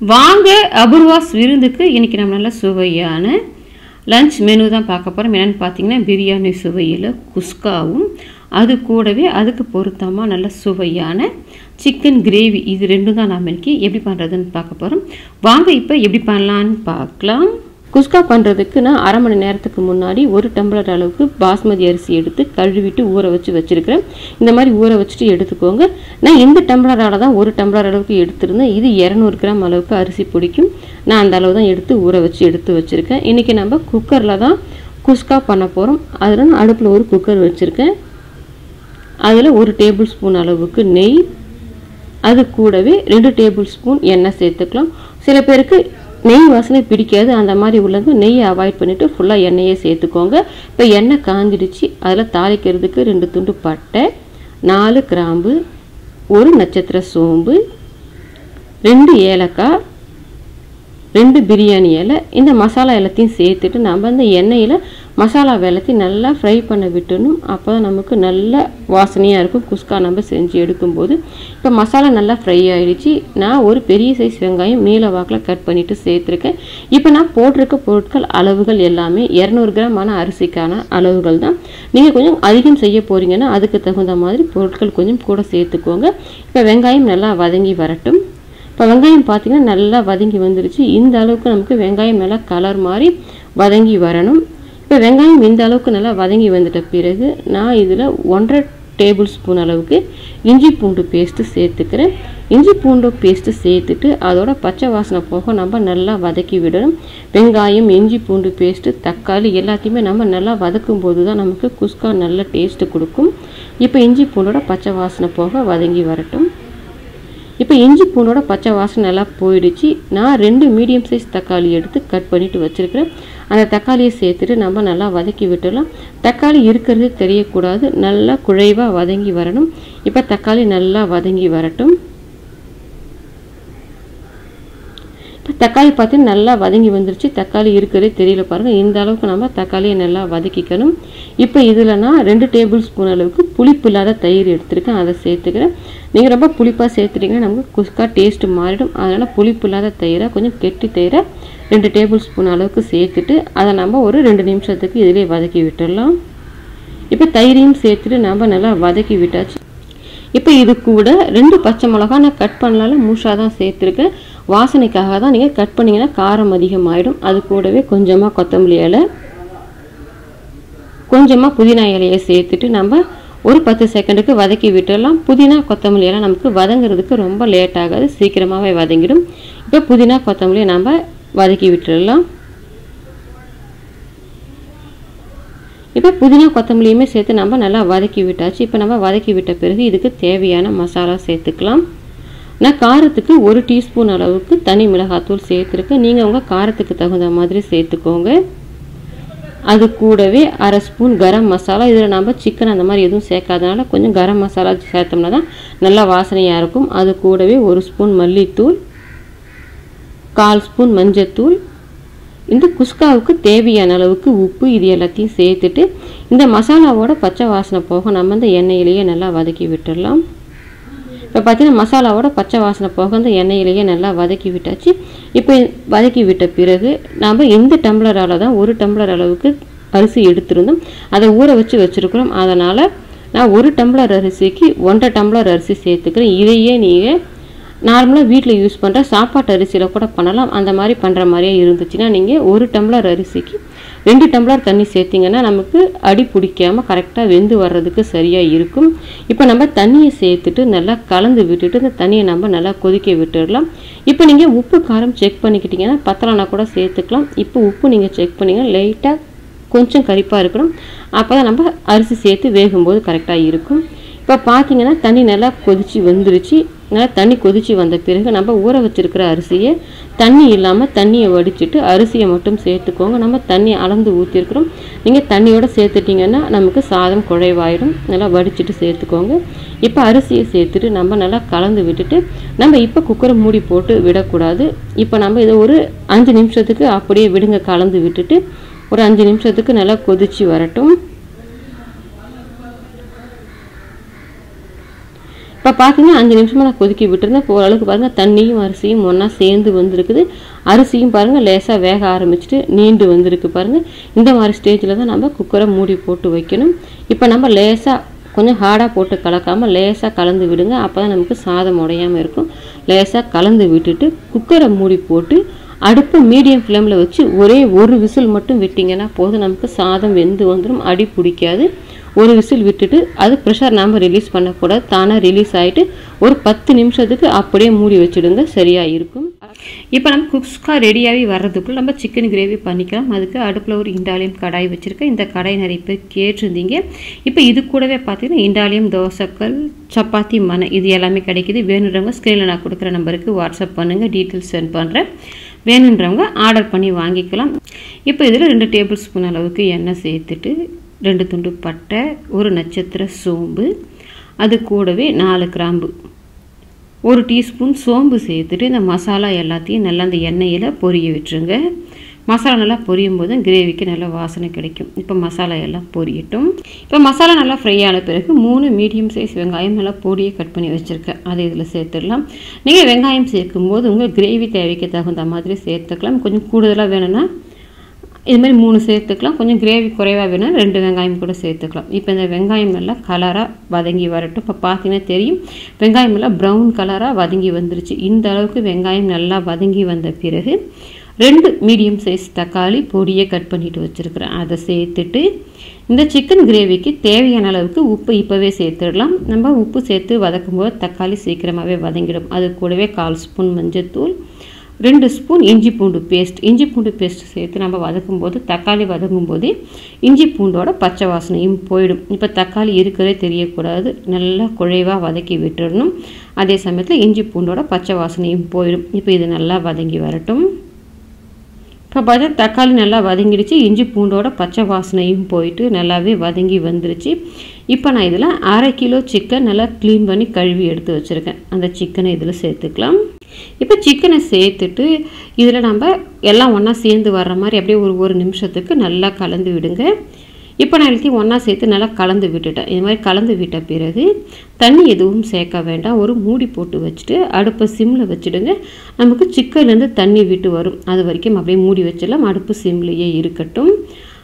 வாங்க அபூர்வாஸ் விருந்துக்கு இன்றைக்கி நம்ம நல்ல சுவையான லஞ்ச் மெனு தான் பார்க்க போகிறோம். என்னென்னு பார்த்தீங்கன்னா பிரியாணி சுவையில் குஸ்காவும் அது கூடவே அதுக்கு பொருத்தமாக நல்ல சுவையான சிக்கன் கிரேவி, இது ரெண்டும் தான் நாம் இன்றைக்கி எப்படி பண்ணுறதுன்னு பார்க்க போகிறோம். வாங்க இப்போ எப்படி பண்ணலான்னு பார்க்கலாம். குஸ்கா பண்ணுறதுக்கு நான் அரை மணி நேரத்துக்கு முன்னாடி 1 டம்ளர் அளவுக்கு பாஸ்மதி அரிசி எடுத்து கழுவிட்டு ஊற வச்சு வச்சுருக்கிறேன். இந்த மாதிரி ஊற வச்சுட்டு எடுத்துக்கோங்க. நான் இந்த டம்ளரால் தான் 1 டம்ளர் அளவுக்கு எடுத்துருந்தேன். இது 200 கிராம் அளவுக்கு அரிசி பிடிக்கும். நான் அந்த அளவு தான் எடுத்து ஊற வச்சு எடுத்து வச்சுருக்கேன். இன்றைக்கி நம்ம குக்கரில் தான் குஸ்கா பண்ண போகிறோம். அதில் நான் அடுப்பில் ஒரு குக்கர் வச்சுருக்கேன். அதில் 1 டேபிள் ஸ்பூன் அளவுக்கு நெய், அது கூடவே 2 டேபிள் ஸ்பூன் எண்ணெய் சேர்த்துக்கலாம். சில பேருக்கு நெய் வாசனை பிடிக்காது, அந்த மாதிரி உள்ளது நெய்யை அவாய்ட் பண்ணிவிட்டு ஃபுல்லாக எண்ணெயை சேர்த்துக்கோங்க. இப்போ எண்ணெய் காஞ்சிடுச்சு. அதில் தாளிக்கிறதுக்கு 2 துண்டு பட்டை, 4 கிராம்பு, 1 நட்சத்திர சோம்பு, 2 ஏலக்காய், 2 பிரியாணி இலை, இந்த மசாலா எல்லாத்தையும் சேர்த்துட்டு நம்ம அந்த எண்ணெயில் மசாலா எல்லாத்தையும் நல்லா ஃப்ரை பண்ண விட்டுணும். அப்போ தான் நமக்கு நல்ல வாசனையாக இருக்கும் குஸ்கா நம்ம செஞ்சு எடுக்கும்போது. இப்போ மசாலா நல்லா ஃப்ரை ஆகிடுச்சு. நான் ஒரு பெரிய சைஸ் வெங்காயம் நீல வாக்கில் கட் பண்ணிவிட்டு சேர்த்துருக்கேன். இப்போ நான் போட்டிருக்க பொருட்கள் அளவுகள் எல்லாமே 200 கிராமான அரிசிக்கான அளவுகள் தான். நீங்கள் கொஞ்சம் அதிகம் செய்ய போகிறீங்கன்னா அதுக்கு தகுந்த மாதிரி பொருட்கள் கொஞ்சம் கூட சேர்த்துக்கோங்க. இப்போ வெங்காயம் நல்லா வதங்கி வரட்டும். இப்போ வெங்காயம் பார்த்திங்கன்னா நல்லா வதங்கி வந்துடுச்சு. இந்த அளவுக்கு நமக்கு வெங்காயம் நல்லா கலர் மாதிரி வதங்கி வரணும். இப்போ வெங்காயம் இந்த அளவுக்கு நல்லா வதங்கி வந்துட்ட பிறகு நான் இதில் 1.5 டேபிள் ஸ்பூன் அளவுக்கு இஞ்சி பூண்டு பேஸ்ட்டு சேர்த்துக்கிறேன். இஞ்சி பூண்டு பேஸ்ட்டு சேர்த்துட்டு அதோட பச்சை வாசனை போக நம்ம நல்லா வதக்கி விடணும். வெங்காயம், இஞ்சி பூண்டு பேஸ்ட்டு, தக்காளி எல்லாத்தையுமே நம்ம நல்லா வதக்கும் போது தான் நமக்கு குஸ்கா நல்ல டேஸ்ட்டு கொடுக்கும். இப்போ இஞ்சி பூண்டோட பச்சை வாசனை போக வதங்கி வரட்டும். இப்போ இஞ்சி பூண்டோட பச்சை வாசனை நல்லா போயிடுச்சு. நான் 2 மீடியம் சைஸ் தக்காளி எடுத்து கட் பண்ணிவிட்டு வச்சுருக்கிறேன். அந்த தக்காளியை சேர்த்துட்டு நம்ம நல்லா வதக்கி விட்டுடலாம். தக்காளி இருக்கிறது தெரியக்கூடாது, நல்லா குழைவாக வதங்கி வரணும். இப்போ தக்காளி நல்லா வதங்கி வரட்டும். இப்போ தக்காளி பார்த்தீங்கன்னா நல்லா வதங்கி வந்துருச்சு. தக்காளி இருக்கிறதே தெரியல பாருங்கள். இந்த அளவுக்கு நம்ம தக்காளியை நல்லா வதக்கிக்கணும். இப்போ இதில் நான் 2 டேபிள் ஸ்பூன் அளவுக்கு புளிப்பு இல்லாத தயிர் எடுத்துருக்கேன், அதை சேர்த்துக்கிறேன். நீங்கள் ரொம்ப புளிப்பாக சேர்த்துட்டிங்கன்னா நமக்கு குஸ்கா டேஸ்ட்டு மாறிடும். அதனால் புளிப்பு இல்லாத தயிரை, கொஞ்சம் கெட்டி தயிரை 2 டேபிள் ஸ்பூன் அளவுக்கு சேர்த்துட்டு அதை நம்ம ஒரு 2 நிமிஷத்துக்கு இதிலே வதக்கி விட்டுடலாம். இப்போ தயிரையும் சேர்த்துட்டு நம்ம நல்லா வதக்கி விட்டாச்சு. இப்போ இது கூட 2 பச்சை மிளகா நான் கட் பண்ணலாலும் மூஷாக தான் சேர்த்துருக்கேன். வாசனைக்காக தான். நீங்கள் கட் பண்ணிங்கன்னா காரம் அதிகமாகிடும். அது கூடவே கொஞ்சமாக கொத்தமல்லி இலை, கொஞ்சமாக புதினா இலையை சேர்த்துட்டு நம்ம ஒரு 10 செகண்டுக்கு வதக்கி விட்டுடலாம். புதினா கொத்தமல்லி இலை நமக்கு வதங்கிறதுக்கு ரொம்ப லேட் ஆகாது, சீக்கிரமாகவே வதங்கிடும். இப்போ புதினா கொத்தமல்லியை நம்ம வதக்கி விட்டுடலாம். இப்போ புதினா கொத்தமல்லியுமே சேர்த்து நம்ம நல்லா வதக்கி விட்டாச்சு. இப்போ நம்ம வதக்கி விட்ட பிறகு இதுக்கு தேவையான மசாலா சேர்த்துக்கலாம். நான் காரத்துக்கு 1 டீஸ்பூன் அளவுக்கு தனி மிளகாத்தூள் சேர்த்துருக்கேன். நீங்கள் உங்கள் காரத்துக்கு தகுந்த மாதிரி சேர்த்துக்கோங்க. அது கூடவே 1/2 ஸ்பூன் கரம் மசாலா. இதில் நம்ம சிக்கன் அந்த மாதிரி எதுவும் சேர்க்காதனால கொஞ்சம் கரம் மசாலா சேர்த்தோம்னா தான் நல்லா வாசனையாக இருக்கும். அது கூடவே 1 ஸ்பூன் மல்லித்தூள், 1/4 ஸ்பூன் மஞ்சத்தூள், இந்த குஸ்காவுக்கு தேவையான அளவுக்கு உப்பு, இது எல்லாத்தையும் சேர்த்துட்டு இந்த மசாலாவோட பச்சை வாசனை போக நம்ம இந்த எண்ணெயிலேயே நல்லா வதக்கி விட்டுடலாம். இப்போ பார்த்தீங்கன்னா மசாலாவோட பச்சை வாசனை போக அந்த எண்ணெயிலேயே நல்லா வதக்கி விட்டாச்சு. இப்போ வதக்கி விட்ட பிறகு நாம் இந்த டம்ளரால் தான் 1 டம்ளர் அளவுக்கு அரிசி எடுத்துருந்தோம். அதை ஊற வச்சு வச்சுருக்குறோம். அதனால் நான் 1 டம்ளர் அரிசிக்கு 1.5 டம்ளர் அரிசி சேர்த்துக்கிறேன். இதையே நீங்கள் நார்மலாக வீட்டில் யூஸ் பண்ணுற சாப்பாட்டு அரிசியில் கூட பண்ணலாம். அந்த மாதிரி பண்ணுற மாதிரியே இருந்துச்சுன்னா நீங்கள் 1 டம்ளர் அரிசிக்கு 2 டம்ளர் தண்ணி சேர்த்திங்கன்னா நமக்கு அடி பிடிக்காமல் கரெக்டாக வெந்து வர்றதுக்கு சரியாக இருக்கும். இப்போ நம்ம தண்ணியை சேர்த்துட்டு நல்லா கலந்து விட்டுட்டு இந்த தண்ணியை நம்ம நல்லா கொதிக்க விட்டுடலாம். இப்போ நீங்கள் உப்பு காரம் செக் பண்ணிக்கிட்டிங்கன்னா பத்தலைனா கூட சேர்த்துக்கலாம். இப்போ உப்பு நீங்கள் செக் பண்ணிங்கன்னா லைட்டாக கொஞ்சம் கரிப்பாக இருக்கணும். அப்போ தான் நம்ம அரிசி சேர்த்து வேகும்போது கரெக்டாக இருக்கும். இப்போ பார்த்தீங்கன்னா தண்ணி நல்லா கொதித்து வந்துருச்சு. நல்லா தண்ணி கொதித்து வந்த பிறகு நம்ம ஊற வச்சுருக்கிற அரிசியை தண்ணி இல்லாமல் தண்ணியை வடிச்சிட்டு அரிசியை மட்டும் சேர்த்துக்கோங்க. நம்ம தண்ணி அளந்து ஊற்றிருக்கிறோம். நீங்கள் தண்ணியோடு சேர்த்துட்டிங்கன்னா நமக்கு சாதம் குழைவாயிடும். நல்லா வடிச்சிட்டு சேர்த்துக்கோங்க. இப்போ அரிசியை சேர்த்துட்டு நம்ம நல்லா கலந்து விட்டுட்டு நம்ம இப்போ குக்கரை மூடி போட்டு விடக்கூடாது. இப்போ நம்ம இதை ஒரு 5 நிமிஷத்துக்கு அப்படியே விடுங்க. கலந்து விட்டுட்டு ஒரு 5 நிமிஷத்துக்கு நல்லா கொதித்து வரட்டும். இப்போ பார்த்தீங்கன்னா 5 நிமிஷமாக நான் கொதிக்க விட்டுருந்தேன். இப்போ ஓரளவுக்கு பாருங்கள் தண்ணியும் அரிசியும் ஒன்றா சேர்ந்து வந்திருக்குது. அரிசியும் பாருங்கள் லேசாக வேக ஆரம்பிச்சுட்டு நீண்டு வந்திருக்கு பாருங்கள். இந்த மாதிரி ஸ்டேஜில் தான் நம்ம குக்கரை மூடி போட்டு வைக்கணும். இப்போ நம்ம லேசாக கொஞ்சம் ஹார்டாக போட்டு கலக்காமல் லேசாக கலந்து விடுங்க. அப்போ தான் நமக்கு சாதம் உடையாமல் இருக்கும். லேசாக கலந்து விட்டுட்டு குக்கரை மூடி போட்டு அடுப்பு மீடியம் ஃப்ளேமில் வச்சு ஒரே ஒரு விசில் மட்டும் விட்டிங்கன்னா போதும். நமக்கு சாதம் வெந்து வந்துடும், அடி பிடிக்காது. ஒரு விசில் விட்டுட்டு அது ப்ரெஷர் நாம் ரிலீஸ் பண்ணக்கூடாது, தானாக ரிலீஸ் ஆகிட்டு ஒரு 10 நிமிஷத்துக்கு அப்படியே மூடி வச்சுடுங்க, சரியாக இருக்கும். இப்போ நம்ம குஸ்கா ரெடியாகி வர்றதுக்குள்ள நம்ம சிக்கன் கிரேவி பண்ணிக்கலாம். அதுக்கு அடுப்பில் ஒரு இண்டாலியம் கடாய் வச்சுருக்கேன். இந்த கடாய் நிறைய பேர் கேட்டிருந்தீங்க. இப்போ இது கூடவே பார்த்தீங்கன்னா இண்டாலியம், தோசைக்கல், சப்பாத்தி மனை இது எல்லாமே கிடைக்கிது. வேணுன்றவங்க ஸ்க்ரீனில் நான் கொடுக்குற நம்பருக்கு வாட்ஸ்அப் பண்ணுங்கள், டீட்டெயில்ஸ் சென்ட் பண்ணுறேன். வேணுன்றவங்க ஆர்டர் பண்ணி வாங்கிக்கலாம். இப்போ இதில் 2 டேபிள் ஸ்பூன் அளவுக்கு எண்ணெய் சேர்த்துட்டு 2 துண்டு பட்டை, 1 நட்சத்திர சோம்பு, அது கூடவே 4 கிராம்பு, 1 டீஸ்பூன் சோம்பு சேர்த்துட்டு இந்த மசாலா எல்லாத்தையும் நல்லா அந்த எண்ணெயில் பொரிய விட்டுருங்க. மசாலா நல்லா பொரியும் போது கிரேவிக்கு நல்லா வாசனை கிடைக்கும். இப்போ மசாலா எல்லாம் பொரியட்டும். இப்போ மசாலா நல்லா ஃப்ரை ஆன பிறகு 3 மீடியம் சைஸ் வெங்காயம் நல்லா பொடியை கட் பண்ணி வச்சுருக்கேன், அதை இதில் சேர்த்துடலாம். நீங்கள் வெங்காயம் சேர்க்கும்போது உங்கள் கிரேவி தேவைக்கு தகுந்த மாதிரி சேர்த்துக்கலாம். கொஞ்சம் கூடுதலாக வேணும்னா இதுமாதிரி 3 சேர்த்துக்கலாம். கொஞ்சம் கிரேவி குறைவாக வேணும்னா 2 வெங்காயம் கூட சேர்த்துக்கலாம். இப்போ இந்த வெங்காயம் நல்லா கலராக வதங்கி வரட்டும். இப்போ பார்த்தீங்கன்னா தெரியும், வெங்காயம் நல்லா ப்ரௌன் கலராக வதங்கி வந்துருச்சு. இந்த அளவுக்கு வெங்காயம் நல்லா வதங்கி வந்த பிறகு 2 மீடியம் சைஸ் தக்காளி பொடியை கட் பண்ணிட்டு வச்சுருக்கிறேன், அதை சேர்த்துட்டு இந்த சிக்கன் கிரேவிக்கு தேவையான அளவுக்கு உப்பு இப்போவே சேர்த்துடலாம். நம்ம உப்பு சேர்த்து வதக்கும் போது தக்காளி சீக்கிரமாகவே வதங்கிடும். அது கூடவே 1/4 ஸ்பூன் மஞ்சள்தூள், 2 ஸ்பூன் இஞ்சி பூண்டு பேஸ்ட் சேர்த்து நம்ம வதக்கும்போது தக்காளி வதங்கும் போது இஞ்சி பூண்டோட பச்சை வாசனையும் போயிடும். இப்போ தக்காளி இருக்கிறதே தெரியக்கூடாது, நல்லா குழைவாக வதக்கி விட்டுடணும். அதே சமயத்தில் இஞ்சி பூண்டோட பச்சை வாசனையும் போயிடும். இப்போ இது நல்லா வதங்கி வரட்டும். இப்போ பார்த்தா தக்காளி நல்லா வதங்கிடுச்சு, இஞ்சி பூண்டோட பச்சை வாசனையும் போயிட்டு நல்லாவே வதங்கி வந்துருச்சு. இப்போ நான் இதில் 1/2 கிலோ சிக்கன் நல்லா க்ளீன் பண்ணி கழுவி எடுத்து வச்சுருக்கேன். அந்த சிக்கனை இதில் சேர்த்துக்கலாம். இப்போ சிக்கனை சேர்த்துட்டு இதில் நம்ம எல்லாம் ஒன்றா சேர்ந்து வர்ற மாதிரி அப்படியே ஒரு நிமிஷத்துக்கு நல்லா கலந்து விடுங்க. இப்போ நான் எல்லாத்தையும் ஒன்றா சேர்த்து நல்லா கலந்து விட்டுட்டேன். இது மாதிரி கலந்து விட்ட பிறகு தண்ணி எதுவும் சேர்க்க வேண்டாம். ஒரு மூடி போட்டு வச்சுட்டு அடுப்பை சிம்மில் வச்சுடுங்க. நமக்கு சிக்கன்லேருந்து தண்ணி விட்டு வரும், அது வரைக்கும் அப்படியே மூடி வச்சிடலாம். அடுப்பு சிம்லேயே இருக்கட்டும்.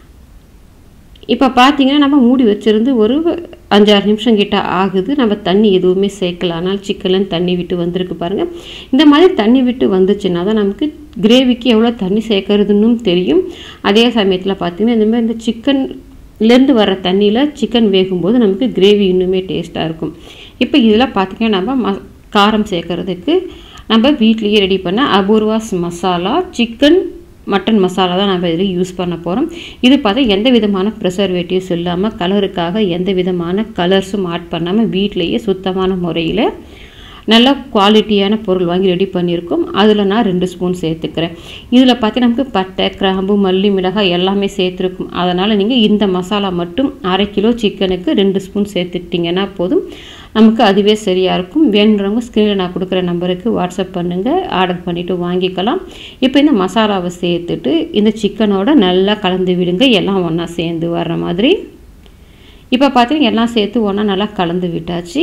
இப்போ பார்த்தீங்கன்னா நம்ம மூடி வச்சுருந்து ஒரு 5-6 நிமிஷம் கிட்ட ஆகுது. நம்ம தண்ணி எதுவுமே சேர்க்கல, ஆனால் சிக்கன்லேருந்து தண்ணி விட்டு வந்திருக்கு பாருங்கள். இந்த மாதிரி தண்ணி விட்டு வந்துச்சுன்னா தான் நமக்கு கிரேவிக்கு எவ்வளோ தண்ணி சேர்க்கறதுன்னு தெரியும். அதே சமயத்தில் பார்த்தீங்கன்னா இந்த மாதிரி இந்த சிக்கன்லேருந்து வர தண்ணியில் சிக்கன் வேகும்போது நமக்கு கிரேவி இன்னுமே டேஸ்ட்டாக இருக்கும். இப்போ இதில் பார்த்திங்கன்னா நம்ம காரம் சேர்க்கறதுக்கு நம்ம வீட்லேயே ரெடி பண்ண அபூர்வாஸ் மசாலா, சிக்கன் மட்டன் மசாலா தான் நம்ம இதில் யூஸ் பண்ண போகிறோம். இது பார்த்தா எந்த விதமான ப்ரிசர்வேட்டிவ்ஸ் இல்லாமல், கலருக்காக எந்த விதமான கலர்ஸும் ஆட் பண்ணாமல் வீட்டிலேயே சுத்தமான முறையில் நல்ல குவாலிட்டியான பொருள் வாங்கி ரெடி பண்ணியிருக்கோம். அதில் நான் 2 ஸ்பூன் சேர்த்துக்கிறேன். இதில் பார்த்தீங்கன்னா நமக்கு பட்டை, கிராம்பு, மல்லி, மிளகாய் எல்லாமே சேர்த்துருக்கும். அதனால் நீங்கள் இந்த மசாலா மட்டும் 1/2 கிலோ சிக்கனுக்கு 2 ஸ்பூன் சேர்த்துட்டிங்கன்னா போதும், நமக்கு அதுவே சரியாக இருக்கும். வேணுன்றவங்க ஸ்க்ரீனில் நான் கொடுக்குற நம்பருக்கு வாட்ஸ்அப் பண்ணுங்கள், ஆர்டர் பண்ணிவிட்டு வாங்கிக்கலாம். இப்போ இந்த மசாலாவை சேர்த்துட்டு இந்த சிக்கனோட நல்லா கலந்து விடுங்க, எல்லாம் ஒன்றா சேர்ந்து வர்ற மாதிரி. இப்போ பார்த்தீங்கன்னா எல்லாம் சேர்த்து ஒன்றா நல்லா கலந்து விட்டாச்சு.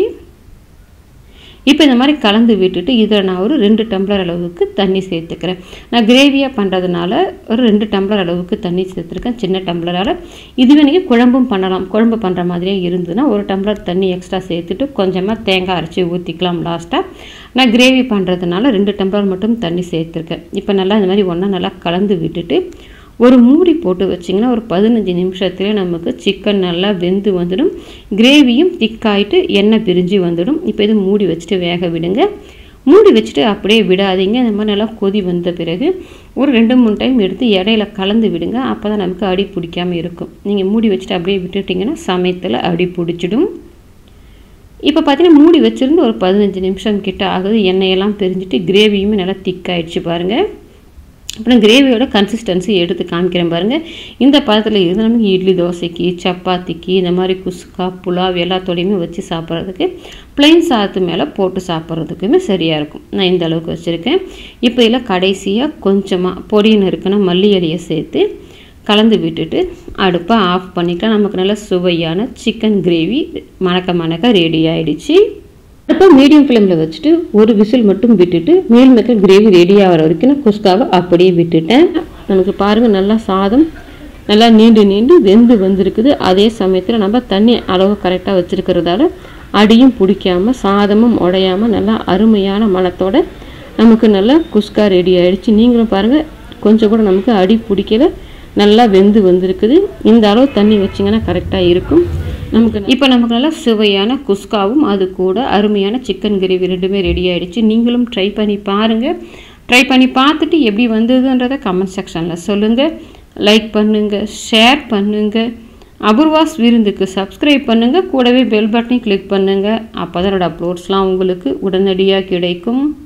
இப்போ இந்த மாதிரி கலந்து விட்டுட்டு இதில் நான் ஒரு 2 டம்ளர் அளவுக்கு தண்ணி சேர்த்துக்கிறேன். நான் கிரேவியாக பண்ணுறதுனால ஒரு 2 டம்ளர் அளவுக்கு தண்ணி சேர்த்துருக்கேன், சின்ன டம்ளரால். இதுவே நீங்கள் குழம்பும் பண்ணலாம். குழம்பு பண்ணுற மாதிரியே இருந்ததுன்னா 1 டம்ளர் தண்ணி எக்ஸ்ட்ரா சேர்த்துட்டு கொஞ்சமாக தேங்காய் அரைச்சி ஊற்றிக்கலாம் லாஸ்ட்டாக. நான் கிரேவி பண்ணுறதுனால 2 டம்ளர் மட்டும் தண்ணி சேர்த்துருக்கேன். இப்போ நல்லா இந்த மாதிரி ஒன்றா நல்லா கலந்து விட்டுட்டு ஒரு மூடி போட்டு வச்சிங்கன்னா ஒரு 15 நிமிஷத்துல நமக்கு சிக்கன் நல்லா வெந்து வந்துடும். கிரேவியும் திக்காயிட்டு எண்ணெய் பிரிஞ்சு வந்துடும். இப்போ இது மூடி வச்சுட்டு வேக விடுங்க. மூடி வச்சுட்டு அப்படியே விடாதீங்க. இந்த மாதிரி நல்லா கொதி வந்த பிறகு ஒரு 2-3 டைம் எடுத்து இடையில கலந்து விடுங்க. அப்போ தான் நமக்கு அடி பிடிக்காமல் இருக்கும். நீங்கள் மூடி வச்சுட்டு அப்படியே விட்டுட்டிங்கன்னா சமயத்தில் அடி பிடிச்சிடும். இப்போ பார்த்தீங்கன்னா மூடி வச்சுருந்து ஒரு 15 நிமிஷம் கிட்ட ஆகுது. எண்ணெயெல்லாம் பிரிஞ்சுட்டு கிரேவியுமே நல்லா திக்காயிடுச்சு பாருங்கள். அப்புறம் கிரேவியோட கன்சிஸ்டன்சி எடுத்து காமிக்கிறேன் பாருங்கள். இந்த பதத்தில் இருந்து நமக்கு இட்லி, தோசைக்கு, சப்பாத்திக்கு, இந்த மாதிரி குஸ்கா, புலாவ் எல்லாத்தோடையுமே வச்சு சாப்பிட்றதுக்கு, பிளெயின் சாதத்து மேலே போட்டு சாப்பிட்றதுக்குமே சரியாக இருக்கும். நான் இந்த அளவுக்கு வச்சுருக்கேன். இப்போ இதில் கடைசியாக கொஞ்சமாக பொடின்னு இருக்குன்னா மல்லி இலையை சேர்த்து கலந்து விட்டுட்டு அடுப்பை ஆஃப் பண்ணிக்கலாம். நமக்கு நல்ல சுவையான சிக்கன் கிரேவி மணக்க ரெடி ஆகிடுச்சு. இப்போ மீடியம் ஃப்ளேமில் வச்சுட்டு ஒரு விசில் மட்டும் விட்டுட்டு மீல் மேக்கர் கிரேவி ரெடி ஆகிற வரைக்கும் குஸ்காவை அப்படியே விட்டுட்டேன். நமக்கு பாருங்கள் நல்லா சாதம் நல்லா நீண்டு வெந்து வந்திருக்குது. அதே சமயத்தில் நம்ம தண்ணி அளவு கரெக்டாக வச்சுருக்கிறதால அடியும் பிடிக்காமல் சாதமும் உடையாமல் நல்லா அருமையான மணத்தோட நமக்கு நல்லா குஸ்கா ரெடி ஆகிடுச்சு. நீங்களும் பாருங்கள் கொஞ்சம் கூட நமக்கு அடி பிடிக்கல, நல்லா வெந்து வந்திருக்குது. இந்த அளவு தண்ணி வச்சிங்கன்னா கரெக்டாக இருக்கும். நமக்கு நல்லா சுவையான குஸ்காவும் அது கூட அருமையான சிக்கன் கிரேவி ரெண்டுமே ரெடி ஆகிடுச்சு. நீங்களும் ட்ரை பண்ணி பாருங்கள். ட்ரை பண்ணி பார்த்துட்டு எப்படி வந்ததுன்றதை கமெண்ட் செக்ஷனில் சொல்லுங்கள். லைக் பண்ணுங்கள், ஷேர் பண்ணுங்கள், அபூர்வாஸ் விருந்துக்கு சப்ஸ்கிரைப் பண்ணுங்கள், கூடவே பெல் பட்டனை கிளிக் பண்ணுங்கள். அப்போ தான் என்னோடய அப்லோட்ஸ்லாம் உங்களுக்கு உடனடியாக கிடைக்கும்.